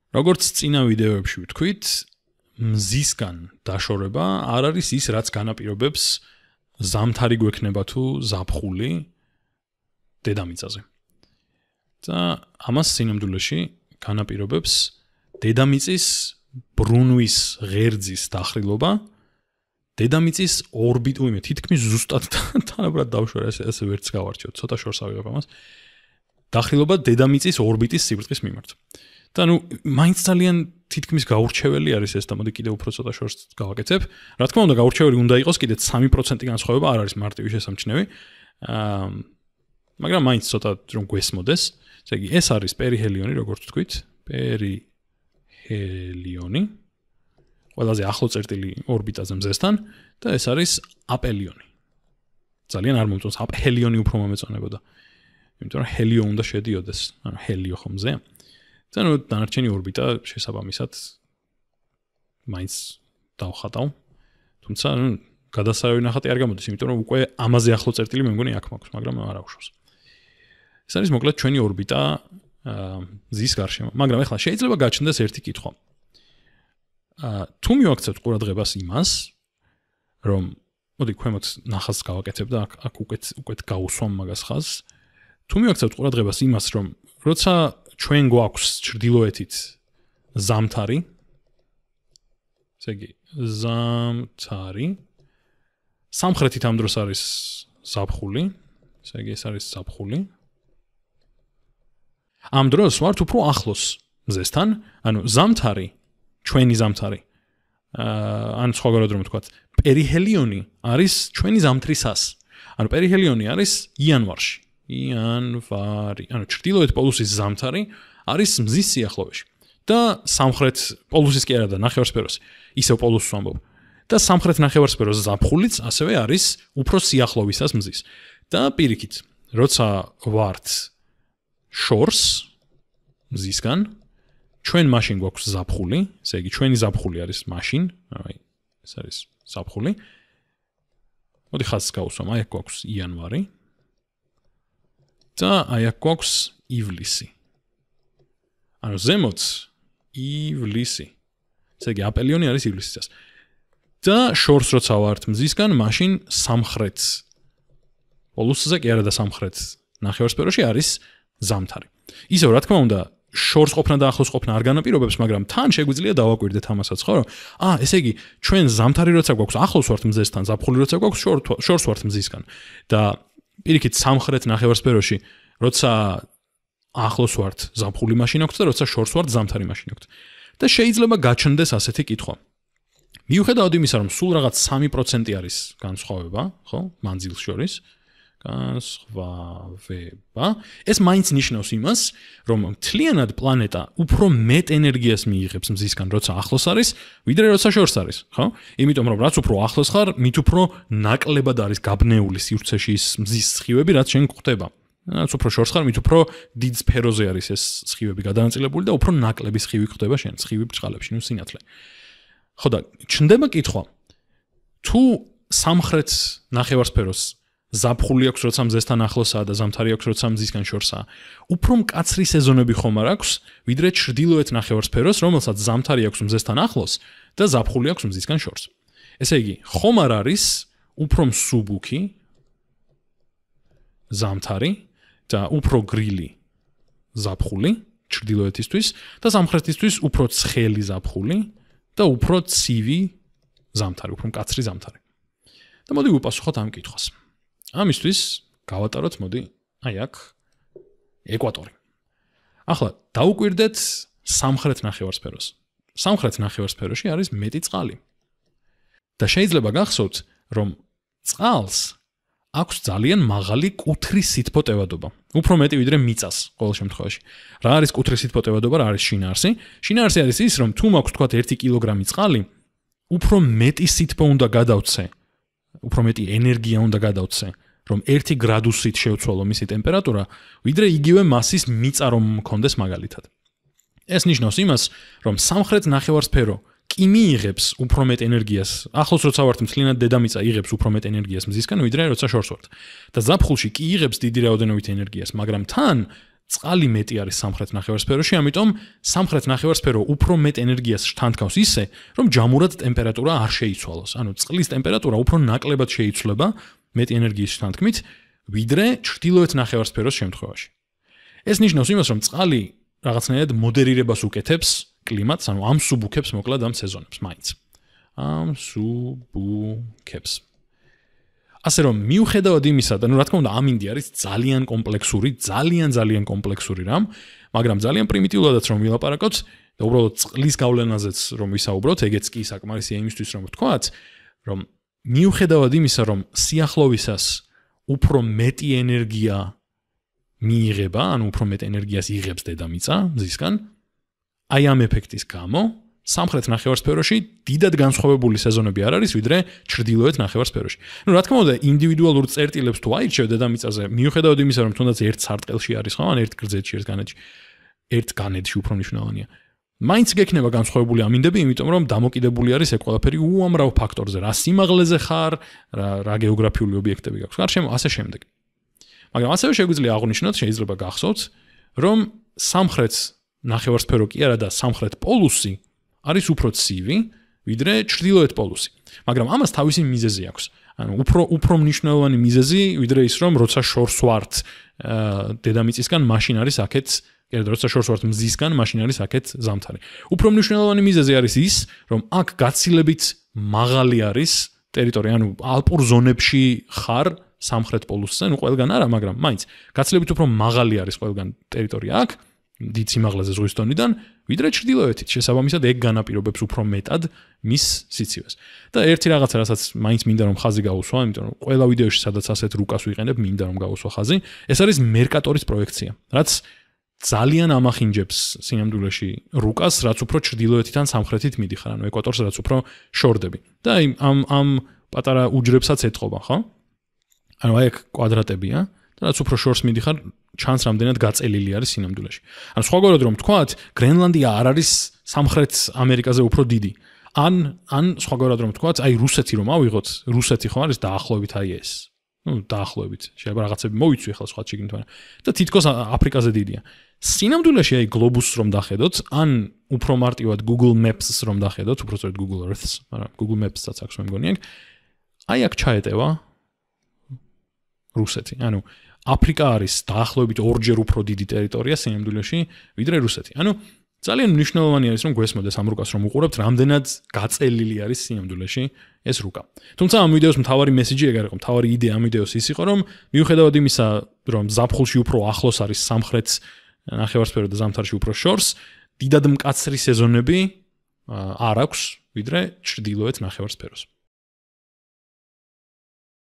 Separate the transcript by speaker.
Speaker 1: როგორც წინა ვიდეოებში ვთქვით, მზისგან დაშორება არ არის ის, რაც განაპირობებს ზამთარი გვექნება თუ ზაფხული დედამიწაზე. და ამას სინამდვილეში განაპირობებს დედამიწის ბრუნვის ღერძის დახრილობა, დედამიწის ორბიტული, თითქმის ზუსტად თანაბრად დავშვერე, ესე ვერც გავარჩიოთ, ცოტა შორს ავიღებ ამას. დახრილობა დედამიწის ორბიტის სიბრტყის მიმართ. და მაინც ძალიან თითქმის გაურჩეველი არის ეს და მოდი კიდევ უფრო ცოტა შორს გავაკეთებ. რა თქმა უნდა, გაურჩეველი უნდა იყოს კიდე 3% განსხვავება, არ არის მარტივი შესამჩნევი. მაგრამ მაინც ცოტა რომ გვესმოდეს, ესე იგი ეს არის პერიჰელიონი, როგორც ვთქვით, პერიჰელიონი. ყველაზე ახლო წერტილი ორბიტაზე მზესთან და ეს არის აპელიონი. ძალიან არ მომწონს აპელიონი უფრო მომეწონებოდა. იმიტომ რომ ჰელიო უნდა შედიოდეს, ანუ ჰელიო ხომზე. და დანარჩენი ორბიტა შესაბამისად მაინც დავხატავ. თუმცა გადასარევი ნახატი არ გამოდის, იმიტომ რომ უკვე ამაზე ახლო წერტილი მე მგონი აქ მაქვს, მაგრამ არ აუშვოს. ეს არის მოკლედ ჩვენი ორბიტა მზის გარშემო. მაგრამ ეხლა შეიძლება გაჩნდეს ერთი კითხვა. თუ მივაქცევთ ყურადღებას იმას, რომ მოდი ქვემოთ ნახაზს გავაკეთებ და აქ უკეთ გავუსვამ მაგას ხაზს. თუ მივაქცევთ ყურადღებას იმას, რომ როცა ჩვენ გვაქვს ჩრდილოეთით ზამთარი, ესე იგი ზამთარი, სამხრეთით ამ დროს არის ზაფხული, ესე იგი ეს არის ზაფხული. ამ დროს ვართ უფრო ახლოს მზესთან, ანუ ზამთარი, ჩვენი ზამთარი, ან სხვაგვარად რომ ვთქვათ, პერიჰელიონი არის ჩვენი ზამთრისას. ანუ პერიჰელიონი არის იანვარში. იანვარი, ანუ ჩრდილოეთ პოლუსის ზამთარი არის მზის სიახლოვეში. და სამხრეთ პოლუსის კი არა და ნახევარსფეროს, ისევ პოლუსს ვამბობ. და სამხრეთ ნახევარსფეროს ზაფხულიც ასევე არის უფრო სიახლოვისას მზის. და პირიქით, როცა ვართ შორს მზისგან, ჩვენ მაშინ გვაქვს ზაფხული, ესე იგი ჩვენი ზაფხული არის მაშინ, აი ეს არის ზაფხული. მოდი ხაზს გავუსვამ, აი აქ გვაქვს იანვარი. და აი აქ გვაქვს ივლისი. ანუ ზემოთ ივლისი. ესე იგი აპელიონი არის ივლისისას. და შორს როცა ვართ მზისგან, მაშინ სამხრეთ პოლუსზე კი არა და სამხრეთ ნახევარსფეროში არის ზამთარი. ისევ რა თქმა უნდა, შორს ყოფნა და ახლოს ყოფნა არ განაპირობებს, მაგრამ თან შეგვიძლია დავაკვირდეთ ამასაც, ხო, რომ ესე იგი ჩვენ ზამთარი როცა გვაქვს ახლოს ვართ მზესთან, ზაფხული როცა გვაქვს შორს ვართ მზისგან. და პირიქით სამხრეთ ნახევარსფეროში, როცა ახლოს ვართ ზაფხული მაშინ აქვს და როცა შორს ვართ ზამთარი მაშინ აქვს. და შეიძლება გაჩნდეს ასეთი კითხვა. მიუხედავად იმისა, რომ სულ რაღაც 3% არის განსხვავება, ხო, მანძილს შორის, განსხვავება, ეს მაინც ნიშნავს იმას, რომ მთლიანად პლანეტა უფრო მეტ ენერგიას მიიღებს მზისგან, როცა ახლოს არის, ვიდრე როცა შორს არის, ხო? იმიტომ რომ რაც უფრო ახლოს ხარ, მით უფრო ნაკლებად არის გაბნეული სივრცეში ის მზის სხივები, რაც შენ გვხვდება. რაც უფრო შორს ხარ, მით უფრო დიდ სფეროზე არის ეს სხივები გადანაწილებული და უფრო ნაკლები სხივი გვხვდება შენ, სხივი ბრჭყალებში, სინათლე. ხო და ჩნდება კითხვა, თუ სამხრეთ ნახევარსფეროს ზაფხული აქვს, როცა მზესთან ახლოსაა და ზამთარი აქვს, როცა მზისგან შორსაა, უფრო მკაცრი სეზონები ხომ არ აქვს, ვიდრე ჩრდილოეთ ნახევარსფეროს, რომელსაც ზამთარი აქვს მზესთან ახლოს და ზაფხული აქვს მზისგან შორს. ესე იგი, ხომ არ არის უფრო მსუბუქი ზამთარი და უფრო გრილი ზაფხული ჩრდილოეთისთვის და სამხრეთისთვის უფრო ცხელი ზაფხული და უფრო ცივი ზამთარი, უფრო მკაცრი ზამთარი. და მოდი ვუპასუხოთ ამ კითხვას. ამისთვის გავატაროთ, მოდი, აი აქ ეკვატორი. ახლა დაუკვირდეთ სამხრეთ ნახევარსფეროს. სამხრეთ ნახევარსფეროში არის მეტი წყალი. და შეიძლება გახსოვთ, რომ წყალს აქვს ძალიან მაღალი კუთრის სითბო ტევადობა. უფრო მეტი ვიდრე მიწას ყოველ შემთხვევაში. რა არის კუთრის სითბო ტევადობა, რა არის შინაარსი? შინაარსი არის ის, რომ თუ მაქვს თქვათ 1 კილოგრამი წყალი, უფრო მეტი სითბო უნდა გადავცე, უფრო მეტი ენერგია უნდა გადავცე, რომ 1 გრადუსით შევცვალო მისი ტემპერატურა, ვიდრე იგივე მასის მიწა რომ მქონდეს მაგალითად. ეს ნიშნავს იმას, რომ სამხრეთ ნახევარსფერო კი მიიღებს უფრო მეტ ენერგიას, ახლოს როცა ვართ მთლიანად დედამიწა იღებს უფრო მეტ ენერგიას მზისგან, ვიდრე როცა შორს ვართ. და ზაფხულში კი იღებს დიდი რაოდენობით ენერგიას, მაგრამ თან წყალი მეტი არის სამხრეთ ნახევარსფეროში, ამიტომ სამხრეთ ნახევარსფერო უფრო მეტ ენერგიას შთანთქავს ისე, რომ ჯამურად ტემპერატურა არ შეიცვალოს. ანუ წყლის ტემპერატურა უფრო ნაკლებად შეიცვლება მეტი ენერგიის შთანთქმით, ვიდრე ჩრდილოეთ ნახევარსფეროს შემთხვევაში. ეს ნიშნავს იმას, რომ წყალი რაღაცნაირად მოდერირებას უკეთებს კლიმატს, ანუ ამსუბუქებს მოკლედ ამ სეზონებს მაინც. ამსუბუქებს. ასე რომ მიუხედავად იმისა, და რა თქმა უნდა ამინდი არის ძალიან კომპლექსური რამ, მაგრამ ძალიან პრიმიტიულადაც რომ ვილაპარაკოთ და უბრალოდ წყლის გავლენაზეც რომ ვისაუბროთ, ეგეც კი საკმარისია იმისთვის რომ ვთქვათ, რომ მიუხედავად იმისა, რომ სიახლოვისას უფრო მეტი ენერგია მიიღება, ანუ უფრო მეტ ენერგიას იღებს დედამიწა მზისგან, აი ამ ეფექტის გამო სამხრეთ ნახევარსფეროში დიდად განსხვავებული სეზონები არ არის, ვიდრე ჩრდილოეთ ნახევარსფეროში. ნუ რა თქმა უნდა, ინდივიდუალურ წერტილებს თუ აირჩევ დედამიწაზე, მიუხედავად იმისა, რომ თუნდაც ერთ სარტყელში არის ხო, ან ერთ გრძედში, ერთ განედში უფრო მნიშვნელოვანია. მაინც გექნება განსხვავებული ამინდები, იმიტომ რომ დამოკიდებული არის ეგ ყველაფერი უამრავ ფაქტორზე, რა სიმაღლეზე ხარ, რა გეოგრაფიული ობიექტები გაქვს. გარშემო ასე შემდეგ. მაგრამ ასევე შეგვიძლია აღვნიშნოთ, შეიძლება გახსოვთ, რომ სამხრეთ ნახევარსფერო კი არა და სამხრეთ პოლუსი არის უფრო ცივი, ვიდრე ჩრდილოეთ პოლუსი. მაგრამ ამას თავისი მიზეზი აქვს. ანუ უფრო მნიშვნელოვანი მიზეზი, ვიდრე ის, რომ როცა შორს ვართ დედამიწისგან, მაშინ არის აქეთ, როცა შორს ვართ მზისგან, მაშინ არის აქეთ ზამთარი. უფრო მნიშვნელოვანი მიზეზი არის ის, რომ აქ გაცილებით მაღალი არის ტერიტორია, ანუ ალპურ ზონებში ხარ სამხრეთ პოლუსზე, ნუ ყველგან არა, მაგრამ მაინც გაცილებით უფრო მაღალი არის ყველგან ტერიტორია აქ, დიდ სიმაღლეზე ზღვის დონიდან, ვიდრე ჩრდილოეთით. შესაბამისად, ეგ განაპირობებს უფრო მეტად მის სიცივეს. და ერთი რაღაცა, რასაც მაინც მინდა რომ ხაზი გაუსვა, იმიტომ რომ ყველა ვიდეოში, სადაც ასეთ რუკას ვიყენებ, მინდა რომ გაუსვა ხაზი, ეს არის მერკატორის პროექცია, რაც ძალიან ამახინჯებს სინამდვილეში რუკას, რაც უფრო ჩრდილოეთიდან სამხრეთით მიდიხარ, ანუ ეკვატორს რაც უფრო შორდები. და ამ პატარა უჯრებსაც ეთყობა, ხო? ანუ აი ეგ კვადრატებია, და რაც უფრო შორს მიდიხარ, ჩანს რამდენად გაწელილი არის სინამდვილეში. ანუ სხვაგვარად რომ ვთქვათ, გრენლანდია არ არის სამხრეთ ამერიკაზე უფრო დიდი. ან სხვაგვარად რომ ვთქვათ, აი რუსეთი რომ ავიღოთ, რუსეთი ხო არის დაახლოებით აი ეს. ნუ დაახლოებით. შეიძლება რაღაცები მოვიცვი ახლა სხვა შეგინთ, მაგრამ და თითქოს აფრიკაზე დიდია. სინამდვილეში აი გლობუსს რომ დახედოთ, ან უფრო მარტივად Google Maps-ს რომ დახედოთ, უფრო სწორედ Google Earth-ს, მაგრამ Google Maps-საც აქვს მე მგონი, აი აქ ჩაეტევა რუსეთი. ანუ აფრიკა არის დაახლოებით ორჯერ უფრო დიდი ტერიტორია სინამდვილეში, ვიდრე რუსეთი. ანუ ძალიან მნიშვნელოვანი არის რომ გვესმოდეს ამ რუკას რომ უყურებთ, რამდენად გაწელილი არის სინამდვილეში ეს რუკა. თუმცა ამ ვიდეოს მთავარი მესიჯი ეგ არ იყო, მთავარი იდეა ამ ვიდეოს ის იყო, რომ მიუხედავად იმისა, რომ ზაფხულში უფრო ახლოს არის სამხრეთ ნახევარსფერო და ზამთარში უფრო შორს, დიდად მკაცრი სეზონები არ აქვს, ვიდრე ჩრდილოეთ ნახევარსფეროს.